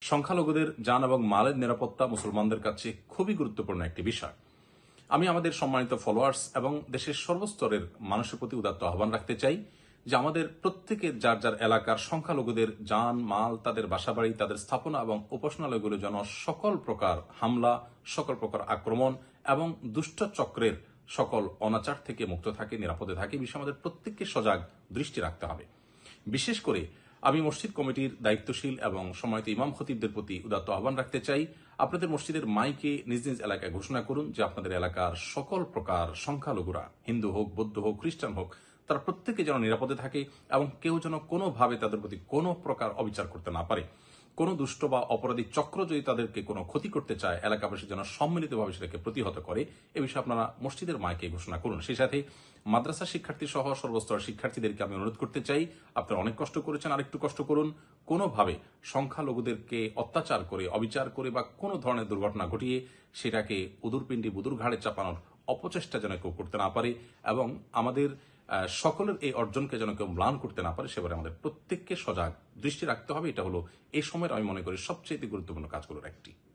সংখ্যালঘুদের জান এবং মালের নিরাপত্তা মুসলমানদের কাছে খুবই গুরুত্বপূর্ণ একটি বিষয়। আমি আমাদের সম্মানিত ফলোয়ার্স এবং দেশের সর্বস্তরের মানুষের প্রতি উদাত্ত আহ্বান রাখতে চাই যে আমাদের প্রত্যেকের যার যার এলাকার সংখ্যালঘুদের জান মাল, তাদের বাসাবাড়ি, তাদের স্থাপনা এবং উপাসনালয়গুলো যেন সকল প্রকার হামলা, সকল প্রকার আক্রমণ এবং দুষ্ট চক্রের সকল অনাচার থেকে মুক্ত থাকে, নিরাপদে থাকে, বিষয়ে আমাদের প্রত্যেককে সজাগ দৃষ্টি রাখতে হবে। বিশেষ করে আমি মসজিদ কমিটির দায়িত্বশীল এবং সম্মানিত ইমাম খতিবদের প্রতি উদাত্ত আহ্বান রাখতে চাই, আপনাদের মসজিদের মাইকে নিজ নিজ এলাকায় ঘোষণা করুন যে আপনাদের এলাকার সকল প্রকার সংখ্যালঘুরা, হিন্দু হোক, বৌদ্ধ হোক, খ্রিস্টান হোক, তারা প্রত্যেকে যেন নিরাপদে থাকে এবং কেউ যেন কোনোভাবে তাদের প্রতি কোনো প্রকার অবিচার করতে না পারে। কোনো দুষ্ট বা অপরাধী চক্র যদি তাদেরকে কোনো ক্ষতি করতে চায়, এলাকাবাসী যেন সম্মিলিতভাবে সেটাকে প্রতিহত করে, এ বিষয়ে আপনারা মসজিদের মাইকে ঘোষণা করুন। সেই সাথে মাদ্রাসা শিক্ষার্থী সহ সর্বস্তরের শিক্ষার্থীদেরকে আমি অনুরোধ করতে চাই, আপনারা অনেক কষ্ট করেছেন, আরেকটু কষ্ট করুন। কোনোভাবে সংখ্যালঘুদেরকে অত্যাচার করে, অবিচার করে বা কোনো ধরনের দুর্ঘটনা ঘটিয়ে সেটাকে উদুরপিণ্ডি বুদুর ঘাড়ে চাপানোর অপচেষ্টা যেন কেউ করতে না পারে এবং আমাদের সকলের এই অর্জনকে যেন কেউ ম্লান করতে না পারে, সেবারে আমাদের প্রত্যেককে সজাগ দৃষ্টি রাখতে হবে। এটা হলো এই সময়ের আমি মনে করি সবচেয়ে গুরুত্বপূর্ণ কাজগুলোর একটি।